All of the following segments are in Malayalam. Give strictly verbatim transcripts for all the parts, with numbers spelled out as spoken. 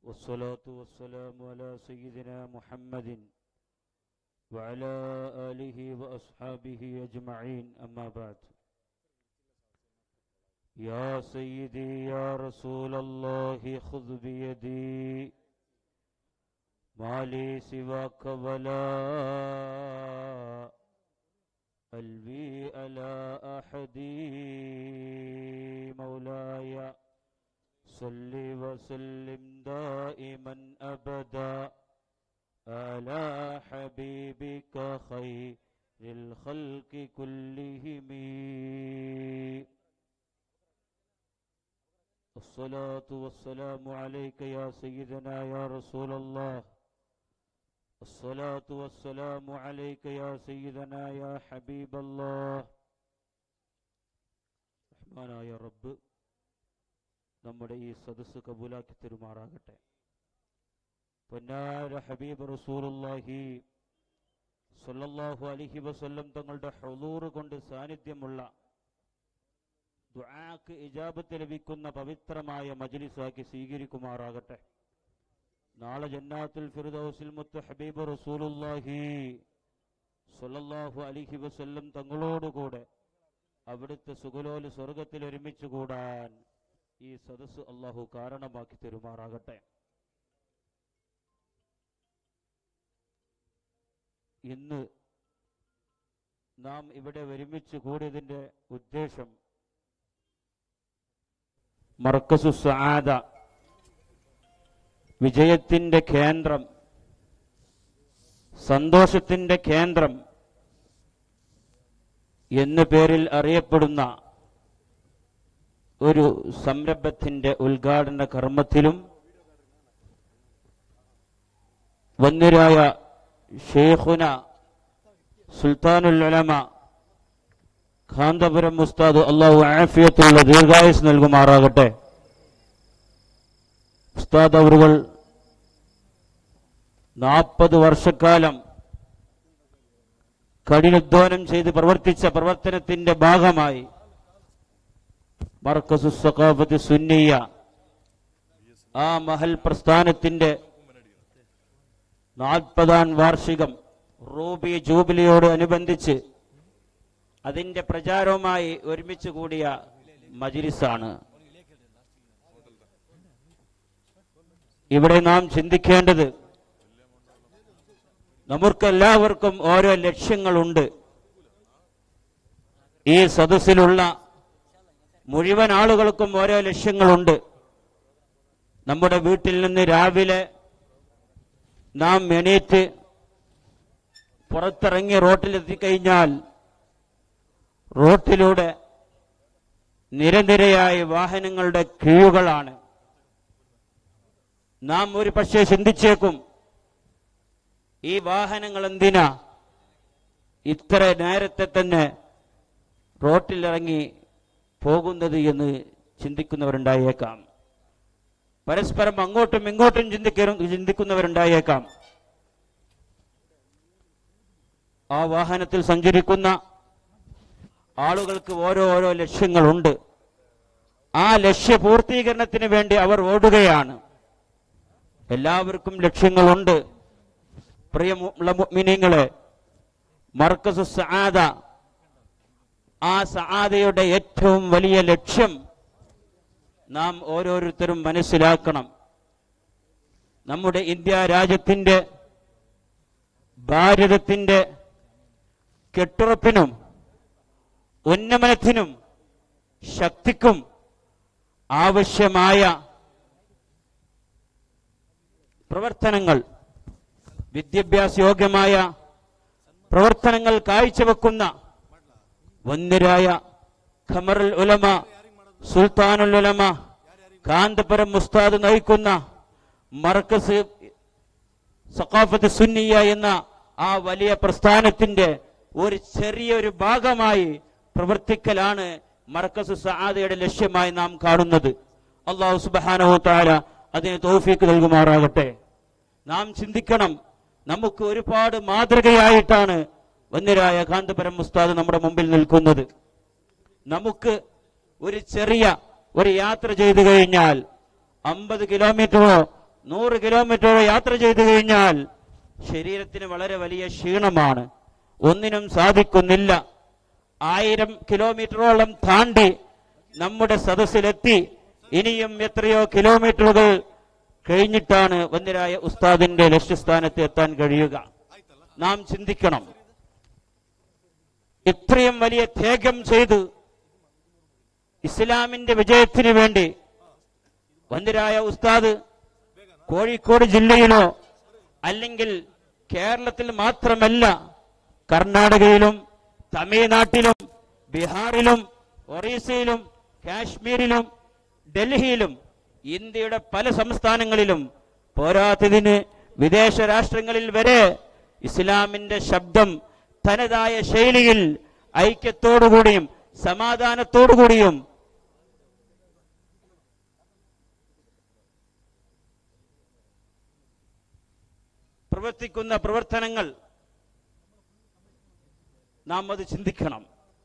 والصلاة والسلام على سيدنا محمد وعلى آله وأصحابه أجمعين أما بعد يا سيدي يا رسول الله خذ بيدي ما لي سواك ولا قلبي على أحد مولاي صل وسلم دائما أبدا على حبيبك خير الخلق كلهم الصلاة والسلام عليك يا سيدنا يا رسول الله الصلاة والسلام عليك يا سيدنا يا حبيب الله റഹ്മാനായ റബ്ബ് നമ്മുടെ ഈ സദസ്സ് കബൂലാക്കി തരുമാറാകട്ടെ. പൊന്നാര ഹബീബ് റസൂലുള്ളാഹി സ്വല്ലല്ലാഹു അലൈഹി വസല്ലം തങ്ങളുടെ ഹുളൂർ കൊണ്ട് സാന്നിധ്യമുള്ള ദുആക്ക് ഇജാബത്ത് ലഭിക്കുന്ന പവിത്രമായ മജ്ലിസാക്കി സ്വീകരിക്കുമാറാകട്ടെ. നാളെ ജന്നാത്തുൽ ഫിർദൗസിൽ മുത്ത് ഹബീബ് റസൂലുള്ളാഹി സ്വല്ലല്ലാഹു അലൈഹി വസല്ലം തങ്ങളോടുകൂടെ അവിടുത്തെ സുഖലോല സ്വർഗത്തിൽ ഒരുമിച്ച് കൂടാൻ ഈ സദസ്സ് അല്ലാഹു കാരണമാക്കി തരുമാറാകട്ടെ. ഇന്ന് നാം ഇവിടെ ഒരുമിച്ച് കൂടിയതിൻ്റെ ഉദ്ദേശം മർക്കസു സആദ വിജയത്തിന്റെ കേന്ദ്രം, സന്തോഷത്തിന്റെ കേന്ദ്രം എന്ന പേരിൽ അറിയപ്പെടുന്ന ഒരു സംരംഭത്തിന്റെ ഉദ്ഘാടന കർമ്മത്തിലും വന്യരായ ഷെയ്ഖുന സുൽത്താനുൽ ഉലമ കാന്തപുരം ഉസ്താദ് അല്ലാഹു ആഫിയത്തുള്ള ദീർഘായുസ് നൽകുമാറാകട്ടെ. ഉസ്താദ് അവറുകൾ നാൽപ്പത് വർഷക്കാലം കഠിനാധ്വാനം ചെയ്ത് പ്രവർത്തിച്ച പ്രവർത്തനത്തിന്റെ ഭാഗമായി മർക്കസു സഖാഫത്ത് സുന്നിയ ആ മഹൽ പ്രസ്ഥാനത്തിന്റെ നാൽപ്പതാം വാർഷികം റൂബി ജൂബിലിയോട് അനുബന്ധിച്ച് അതിന്റെ പ്രചാരവുമായി ഒരുമിച്ച് കൂടിയ മജ്ലിസാണ്. ഇവിടെ നാം ചിന്തിക്കേണ്ടത്, നമുക്കെല്ലാവർക്കും ഓരോ ലക്ഷ്യങ്ങളുണ്ട്. ഈ സദസ്സിലുള്ള മുഴുവൻ ആളുകൾക്കും ഓരോ ലക്ഷ്യങ്ങളുണ്ട്. നമ്മുടെ വീട്ടിൽ നിന്ന് രാവിലെ നാം എണീറ്റ് പുറത്തിറങ്ങി റോട്ടിലെത്തിക്കഴിഞ്ഞാൽ റോട്ടിലൂടെ നിരനിരയായ വാഹനങ്ങളുടെ ക്യൂകളാണ്. നാം ഒരു പക്ഷേ ചിന്തിച്ചേക്കും, ഈ വാഹനങ്ങൾ എന്തിനാ ഇത്ര നേരത്തെ തന്നെ റോട്ടിലിറങ്ങി പോകുന്നത് എന്ന് ചിന്തിക്കുന്നവരുണ്ടായേക്കാം. പരസ്പരം അങ്ങോട്ടും ഇങ്ങോട്ടും ചിന്തിക്ക ചിന്തിക്കുന്നവരുണ്ടായേക്കാം. ആ വാഹനത്തിൽ സഞ്ചരിക്കുന്ന ആളുകൾക്ക് ഓരോ ഓരോ ലക്ഷ്യങ്ങളുണ്ട്. ആ ലക്ഷ്യ പൂർത്തീകരണത്തിന് വേണ്ടി അവർ ഓടുകയാണ്. എല്ലാവർക്കും ലക്ഷ്യങ്ങളുണ്ട്. പ്രിയമുള്ള മുഅ്മിനീങ്ങളെ, മർക്കസു സആദ, ആ സആദയുടെ ഏറ്റവും വലിയ ലക്ഷ്യം നാം ഓരോരുത്തരും മനസ്സിലാക്കണം. നമ്മുടെ ഇന്ത്യ രാജ്യത്തിന്റെ ഭാരതത്തിന്റെ കെട്ടുറപ്പിനും ഉന്നമനത്തിനും ശക്തിക്കും ആവശ്യമായ പ്രവർത്തനങ്ങൾ, വിദ്യാഭ്യാസ യോഗ്യമായ പ്രവർത്തനങ്ങൾ കാഴ്ചവെക്കുന്ന വന്യരായ ഖമറുൽ ഉലമ സുൽത്താനുൽ ഉലമ കാന്തപുരം ഉസ്താദ് നയിക്കുന്ന മർക്കസ് സഖാഫത്ത് സുന്നിയ എന്ന ആ വലിയ പ്രസ്ഥാനത്തിന്റെ ഒരു ചെറിയൊരു ഭാഗമായി പ്രവർത്തിക്കലാണ് മർക്കസ് സആദയുടെ ലക്ഷ്യമായി നാം കാണുന്നത്. അല്ലാഹു സുബ്ഹാനഹു വ തആല അതിന് തൗഫീഖ് നൽകുമാറാകട്ടെ. നാം ചിന്തിക്കണം, നമുക്ക് ഒരുപാട് മാതൃകയായിട്ടാണ് വന്യരായ കാന്തപുരം ഉസ്താദ് നമ്മുടെ മുമ്പിൽ നിൽക്കുന്നത്. നമുക്ക് ഒരു ചെറിയ ഒരു യാത്ര ചെയ്തു കഴിഞ്ഞാൽ അമ്പത് കിലോമീറ്ററോ നൂറ് കിലോമീറ്റർ യാത്ര ചെയ്തു കഴിഞ്ഞാൽ ശരീരത്തിന് വളരെ വലിയ ക്ഷീണമാണ്, ഒന്നിനും സാധിക്കുന്നില്ല. ആയിരം കിലോമീറ്ററോളം താണ്ടി നമ്മുടെ സദസ്സിലെത്തി ഇനിയും എത്രയോ കിലോമീറ്ററുകൾ കഴിഞ്ഞിട്ടാണ് വന്ദ്യരായ ഉസ്താദിന്റെ ലക്ഷ്യസ്ഥാനത്ത് എത്താൻ കഴിയുക. നാം ചിന്തിക്കണം, ഇത്രയും വലിയ ത്യാഗം ചെയ്ത് ഇസ്ലാമിന്റെ വിജയത്തിന് വേണ്ടി വന്ദ്യരായ ഉസ്താദ് കോഴിക്കോട് ജില്ലയിലോ അല്ലെങ്കിൽ കേരളത്തിൽ മാത്രമല്ല, കർണാടകയിലും തമിഴ്നാട്ടിലും ബീഹാറിലും ഒറീസയിലും കാശ്മീരിലും ഡൽഹിയിലും ഇന്ത്യയുടെ പല സംസ്ഥാനങ്ങളിലും പോരാത്തതിന് വിദേശ രാഷ്ട്രങ്ങളിൽ വരെ ഇസ്ലാമിന്റെ ശബ്ദം തനതായ ശൈലിയിൽ ഐക്യത്തോടുകൂടിയും സമാധാനത്തോടുകൂടിയും പ്രവർത്തിക്കുന്ന പ്രവർത്തനങ്ങൾ നാം അത് ചിന്തിക്കണം.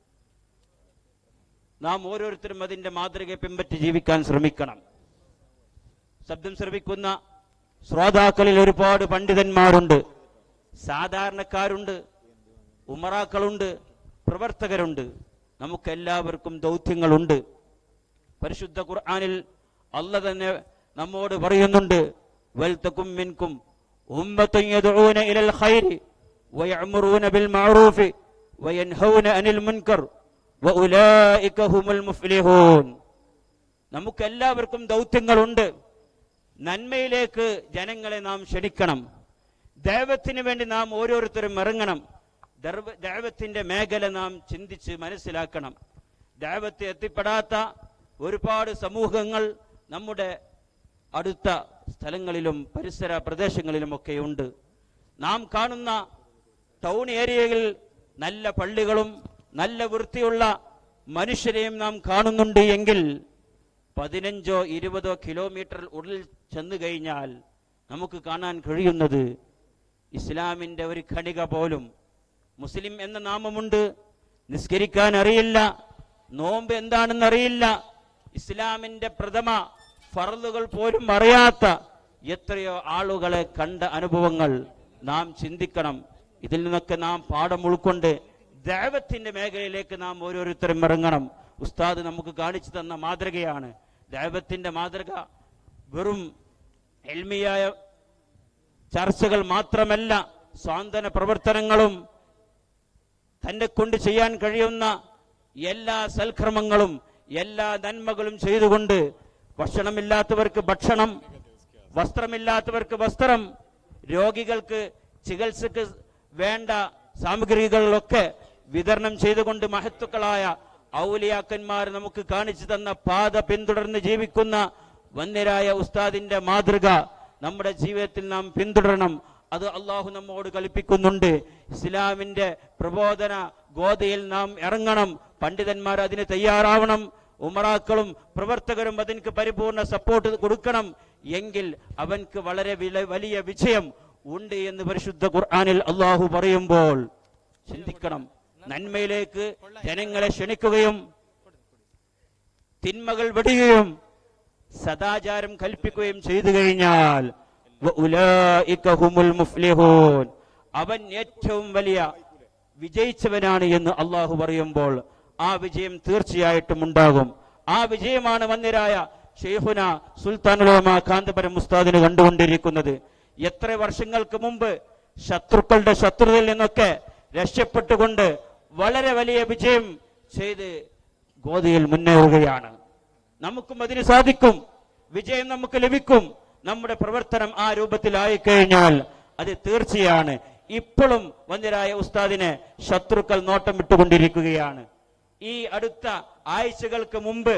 നാം ഓരോരുത്തരും അതിന്റെ മാതൃകയെ പിൻപറ്റി ജീവിക്കാൻ ശ്രമിക്കണം. ശബ്ദം ശ്രവിക്കുന്ന ശ്രോതാക്കളിൽ ഒരുപാട് പണ്ഡിതന്മാരുണ്ട്, സാധാരണക്കാരുണ്ട്, ഉമറാക്കളുണ്ട്, പ്രവർത്തകരുണ്ട്. നമുക്കെല്ലാവർക്കും ദൗത്യങ്ങളുണ്ട്. പരിശുദ്ധ ഖുർആനിൽ അല്ലാഹു തന്നെ നമ്മോട് പറയുന്നുണ്ട്, വൽതകും മിൻകും ഉമ്മത്തുൻ യദ്ഊന ഇലൽ ഖൈരി വയഅ്മുറൂന ബിൽ മഅറൂഫി വയൻഹൗന അനിൽ മുൻകർ വഉലൈക ഹുമുൽ മുഫ്ലിഹൂൻ. നമുക്കെല്ലാവർക്കും ദൗത്യങ്ങളുണ്ട്. നന്മയിലേക്ക് ജനങ്ങളെ നാം ക്ഷണിക്കണം. ദൈവത്തിന് വേണ്ടി നാം ഓരോരുത്തരും ഇറങ്ങണം. ദൈവത്തിന്റെ മേഖല നാം ചിന്തിച്ച് മനസ്സിലാക്കണം. ദൈവത്തെ എത്തിപ്പെടാത്ത ഒരുപാട് സമൂഹങ്ങൾ നമ്മുടെ അടുത്ത സ്ഥലങ്ങളിലും പരിസര പ്രദേശങ്ങളിലുമൊക്കെ ഉണ്ട്. നാം കാണുന്ന ടൗൺ ഏരിയകളിൽ നല്ല പള്ളികളും നല്ല വൃത്തിയുള്ള മനുഷ്യരെയും നാം കാണുന്നുണ്ട് എങ്കിൽ പതിനഞ്ചോ ഇരുപതോ കിലോമീറ്റർ ഉള്ളിൽ ചെന്നു കഴിഞ്ഞാൽ നമുക്ക് കാണാൻ കഴിയുന്നത് ഇസ്ലാമിന്റെ ഒരു ഖണിക പോലും. മുസ്ലിം എന്ന നാമമുണ്ട്, നിസ്കരിക്കാൻ അറിയില്ല, നോമ്പ് എന്താണെന്നറിയില്ല, ഇസ്ലാമിന്റെ പ്രഥമ ഫർളുകൾ പോലും അറിയാത്ത എത്രയോ ആളുകളെ കണ്ട അനുഭവങ്ങൾ നാം ചിന്തിക്കണം. ഇതിൽ നിന്നൊക്കെ നാം പാഠം ഉൾക്കൊണ്ട് ദഅവത്തിന്റെ മേഖലയിലേക്ക് നാം ഓരോരുത്തരും ഇറങ്ങണം. ഉസ്താദ് നമുക്ക് കാണിച്ചു തന്ന മാതൃകയാണ്. ദഅവത്തിന്റെ മാതൃക വെറും ഇൽമിയായ ചർച്ചകൾ മാത്രമല്ല, സ്വാന്തന പ്രവർത്തനങ്ങളും തന്നെ കൊണ്ട് ചെയ്യാൻ കഴിയുന്ന എല്ലാ സൽക്രമങ്ങളും എല്ലാ നന്മകളും ചെയ്തുകൊണ്ട് ഭക്ഷണമില്ലാത്തവർക്ക് ഭക്ഷണം, വസ്ത്രമില്ലാത്തവർക്ക് വസ്ത്രം, രോഗികൾക്ക് ചികിത്സക്ക് വേണ്ട സാമഗ്രികളൊക്കെ വിതരണം ചെയ്തുകൊണ്ട് മഹത്തുക്കളായ ഔലിയാക്കന്മാർ നമുക്ക് കാണിച്ചു തന്ന പാത പിന്തുടർന്ന് ജീവിക്കുന്ന വന്ദ്യരായ ഉസ്താദിന്റെ മാതൃക നമ്മുടെ ജീവിതത്തിൽ നാം പിന്തുടരണം. അത് അള്ളാഹു നമ്മോട് കൽപ്പിക്കുന്നുണ്ട്. ഇസ്ലാമിന്റെ പ്രബോധന ഗോതയിൽ നാം ഇറങ്ങണം. പണ്ഡിതന്മാർ അതിന് തയ്യാറാവണം. ഉമറാക്കളും പ്രവർത്തകരും അതിന് പരിപൂർണ സപ്പോർട്ട് കൊടുക്കണം. എങ്കിൽ അവൻക്ക് വളരെ വലിയ വിജയം ഉണ്ട് എന്ന് പരിശുദ്ധ ഖുർആനിൽ അള്ളാഹു പറയുമ്പോൾ ചിന്തിക്കണം. നന്മയിലേക്ക് ജനങ്ങളെ ക്ഷണിക്കുകയും തിന്മകൾ വെടിയുകയും സദാചാരം കൽപ്പിക്കുകയും ചെയ്തു കഴിഞ്ഞാൽ അവൻ ഏറ്റവും വലിയ വിജയിച്ചവനാണ് എന്ന് അള്ളാഹു പറയുമ്പോൾ ആ വിജയം തീർച്ചയായിട്ടും ഉണ്ടാകും. ആ വിജയമാണ് വന്ദ്യരായ ശൈഖുന സുൽത്താനുൽ ഉലമ കാന്തപുരം ഉസ്താദിന് കണ്ടുകൊണ്ടിരിക്കുന്നത്. എത്ര വർഷങ്ങൾക്ക് മുമ്പ് ശത്രുക്കളുടെ ശത്രുതയിൽ നിന്നൊക്കെ രക്ഷപ്പെട്ടുകൊണ്ട് വളരെ വലിയ വിജയം ചെയ്ത് ഗോതയിൽ മുന്നേറുകയാണ്. നമുക്കും അതിന് സാധിക്കും. വിജയം നമുക്ക് ലഭിക്കും. നമ്മുടെ പ്രവർത്തനം ആ രൂപത്തിലായി കഴിഞ്ഞാൽ അത് തീർച്ചയാണ്. ഇപ്പോഴും വന്ദ്യരായ ഉസ്താദിനെ ശത്രുക്കൾ നോട്ടം വിട്ടുകൊണ്ടിരിക്കുകയാണ്. ഈ അടുത്ത ആഴ്ചകൾക്ക് മുമ്പ്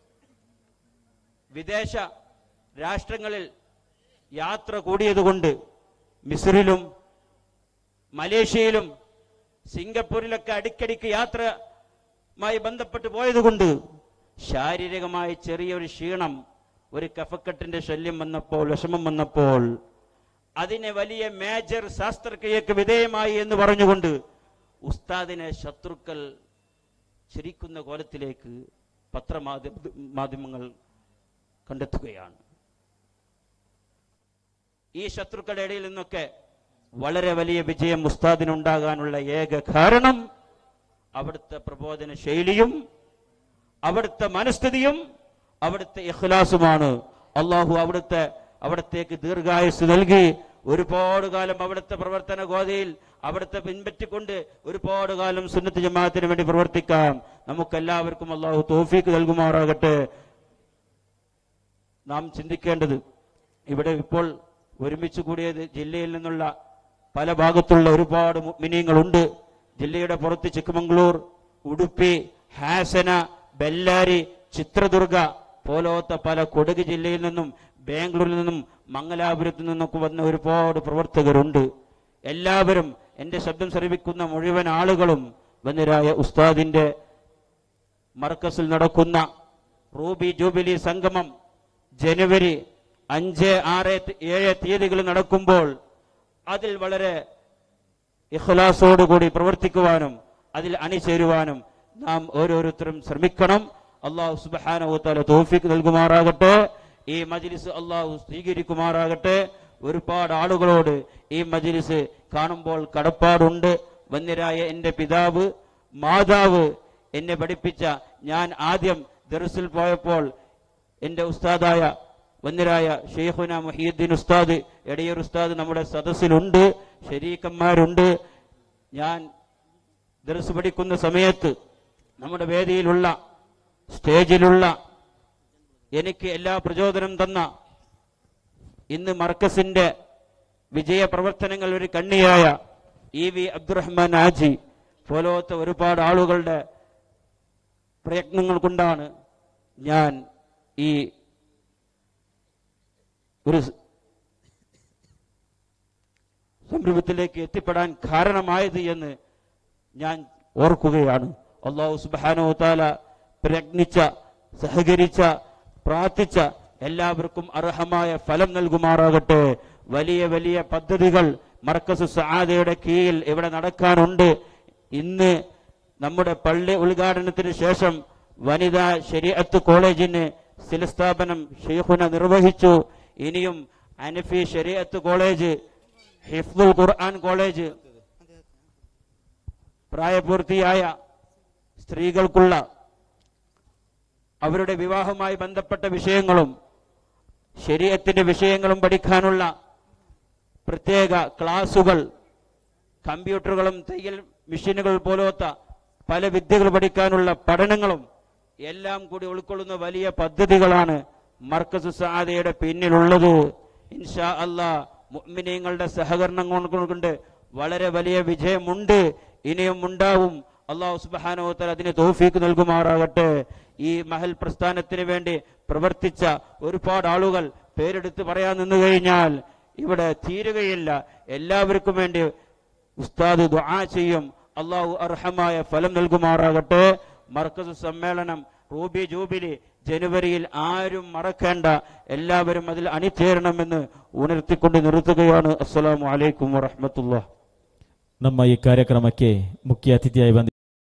വിദേശ രാഷ്ട്രങ്ങളിൽ യാത്ര കൂടിയതുകൊണ്ട് മിസ്രിലും മലേഷ്യയിലും സിംഗപ്പൂരിലൊക്കെ അടിക്കടിക്ക് യാത്രയുമായി ബന്ധപ്പെട്ട് പോയതുകൊണ്ട് ശാരീരികമായി ചെറിയൊരു ക്ഷീണം, ഒരു കഫക്കെട്ടിന്റെ ശല്യം വന്നപ്പോൾ, വിഷമം വന്നപ്പോൾ അതിനെ വലിയ മേജർ ശസ്ത്രക്രിയക്ക് വിധേയമായി എന്ന് പറഞ്ഞുകൊണ്ട് ഉസ്താദിനെ ശത്രുക്കൾ ചിരിക്കുന്ന കോലത്തിലേക്ക് പത്രമാധ്യമ മാധ്യമങ്ങൾ കണ്ടെത്തുകയാണ്. ഈ ശത്രുക്കളുടെ ഇടയിൽ നിന്നൊക്കെ വളരെ വലിയ വിജയം ഉസ്താദിനുണ്ടാകാനുള്ള ഏക കാരണം അവിടുത്തെ പ്രബോധന ശൈലിയും അവിടുത്തെ മനസ്ഥിതിയും അവിടുത്തെ ഇഖ്ലാസുമാണ്. അള്ളാഹു അവിടുത്തെ അവിടത്തേക്ക് ദീർഘായുസ് നൽകി ഒരുപാട് കാലം അവിടുത്തെ പ്രവർത്തന ഗോതയിൽ അവിടുത്തെ പിൻപറ്റിക്കൊണ്ട് ഒരുപാട് കാലം സുന്നത്ത് ജമാഅത്തിന് വേണ്ടി പ്രവർത്തിക്കാം. നമുക്കെല്ലാവർക്കും അള്ളാഹു തൗഫീഖ് നൽകുമാറാകട്ടെ. നാം ചിന്തിക്കേണ്ടത്, ഇവിടെ ഇപ്പോൾ ഒരുമിച്ച് കൂടിയത് ജില്ലയിൽ നിന്നുള്ള പല ഭാഗത്തുള്ള ഒരുപാട് മുഅ്മിനീങ്ങളുണ്ട്. ജില്ലയുടെ പുറത്ത് ചിക്കമംഗ്ലൂർ, ഉടുപ്പി, ഹാസന, ബെല്ലാരി, ചിത്രദുർഗ പോലത്തെ പല കൊടക് ജില്ലയിൽ നിന്നും ബാംഗ്ലൂരിൽ നിന്നും മംഗലാപുരത്തു നിന്നൊക്കെ വന്ന ഒരുപാട് പ്രവർത്തകരുണ്ട്. എല്ലാവരും എന്റെ ശബ്ദം ശ്രവിക്കുന്ന മുഴുവൻ ആളുകളും വന്നിരായ ഉസ്താദിന്റെ മർക്കസിൽ നടക്കുന്ന റൂബി ജൂബിലി സംഗമം ജനുവരി അഞ്ച് ആറ് ഏഴ് തീയതികൾ നടക്കുമ്പോൾ അതിൽ വളരെ ഇഖ്ലാസോടുകൂടി പ്രവർത്തിക്കുവാനും അതിൽ അണിചേരുവാനും നാം ഓരോരുത്തരും ശ്രമിക്കണം. അള്ളാഹു സുബ്ഹാനഹു വ തആല തൗഫീഖ് നൽകുമാറാകട്ടെ. ഈ മജ്ലിസ് അള്ളാഹു സ്വീകരിക്കുമാറാകട്ടെ. ഒരുപാട് ആളുകളോട് ഈ മജ്ലിസ് കാണുമ്പോൾ കടപ്പാടുണ്ട്. വന്യരായ എന്റെ പിതാവ്, മാതാവ് എന്നെ പഠിപ്പിച്ച, ഞാൻ ആദ്യം ദർസിൽ പോയപ്പോൾ എന്റെ ഉസ്താദായ വന്യരായ ഷെയ്ഖുന മുഹിയുദ്ദീൻ ഉസ്താദ്, എടയൂർ ഉസ്താദ് നമ്മുടെ സദസ്സിലുണ്ട്, ശരീക്കന്മാരുണ്ട്. ഞാൻ ദർസ് പഠിക്കുന്ന സമയത്ത് നമ്മുടെ വേദിയിലുള്ള സ്റ്റേജിലുള്ള എനിക്ക് എല്ലാ പ്രചോദനം തന്ന, ഇന്ന് മർക്കസിന്റെ വിജയ പ്രവർത്തനങ്ങൾ ഒരു കണ്ണിയായ ഇ വി അബ്ദുറഹ്മാൻ ആജി പോലത്തെ ഒരുപാട് ആളുകളുടെ പ്രയത്നങ്ങൾ കൊണ്ടാണ് ഞാൻ ഈ ഒരു സംരംഭത്തിലേക്ക് എത്തിപ്പെടാൻ കാരണമായത് എന്ന് ഞാൻ ഓർക്കുകയാണ്. അല്ലാഹു സുബ്ഹാനഹു വ തആല പ്രയത്നിച്ച, സഹകരിച്ച, പ്രാർത്ഥിച്ച എല്ലാവർക്കും അർഹമായ ഫലം നൽകുമാറാകട്ടെ. വലിയ വലിയ പദ്ധതികൾ മർക്കസ് സആദയുടെ കീഴിൽ ഇവിടെ നടക്കാനുണ്ട്. ഇന്ന് നമ്മുടെ പള്ളി ഉദ്ഘാടനത്തിന് ശേഷം വനിതാ ശരീഅത്ത് കോളേജിന് ശിലസ്ഥാപനം ഷെയ്ഖുന നിർവഹിച്ചു. ഇനിയും അനഫി ശരീഅത്ത് കോളേജ്, ഹിഫ്ദുൽ ഖുർആൻ കോളേജ്, പ്രായപൂർത്തിയായ സ്ത്രീകൾക്കുള്ള അവരുടെ വിവാഹവുമായി ബന്ധപ്പെട്ട വിഷയങ്ങളും ശരീഅത്തിന്റെ വിഷയങ്ങളും പഠിക്കാനുള്ള പ്രത്യേക ക്ലാസുകൾ, കമ്പ്യൂട്ടറുകളും തയ്യൽ മെഷീനുകൾ പോലത്തെ പല വിദ്യകൾ പഠിക്കാനുള്ള പഠനങ്ങളും എല്ലാം കൂടി ഉൾക്കൊള്ളുന്ന വലിയ പദ്ധതികളാണ് മർക്കസ് സആദയുടെ പിന്നിലുള്ളത്. ഇൻഷാ അല്ലാഹ് മുഅ്മിനീങ്ങളുടെ സഹകരണം കൊണ്ട് വളരെ വലിയ വിജയമുണ്ട്, ഇനിയും ഉണ്ടാവും. അല്ലാഹു സുബ്ഹാനഹു വ തആല അതിന് തൗഫീഖ് നൽകുമാറാകട്ടെ. ഈ മഹൽ പ്രസ്ഥാനത്തിന് വേണ്ടി പ്രവർത്തിച്ച ഒരുപാട് ആളുകൾ പേരെടുത്ത് പറയാൻ നിന്നു കഴിഞ്ഞാൽ ഇവിടെ തീരുകയില്ല. എല്ലാവർക്കും വേണ്ടി ഉസ്താദ് ദുആ ചെയ്യും. അള്ളാഹു അർഹമായ ഫലം നൽകുമാറാകട്ടെ. മർക്കസ് സമ്മേളനം റൂബി ജൂബിലി ജനുവരിയിൽ ആരും മറക്കേണ്ട, എല്ലാവരും അതിൽ അണിചേരണമെന്ന് ಉಣರ್ತಿಕೊಂಡು ನಿರುತ್ತುകയാണ്. ಅಸ್ಸಲಾಮು ಅಲೈಕುಂ ವರಹಮತುಲ್ಲಾಹ್. ನಮ್ಮ ಈ ಕಾರ್ಯಕ್ರಮಕ್ಕೆ ಮುಖ್ಯ ಅತಿಥಿಯಾಗಿ ಬಂದ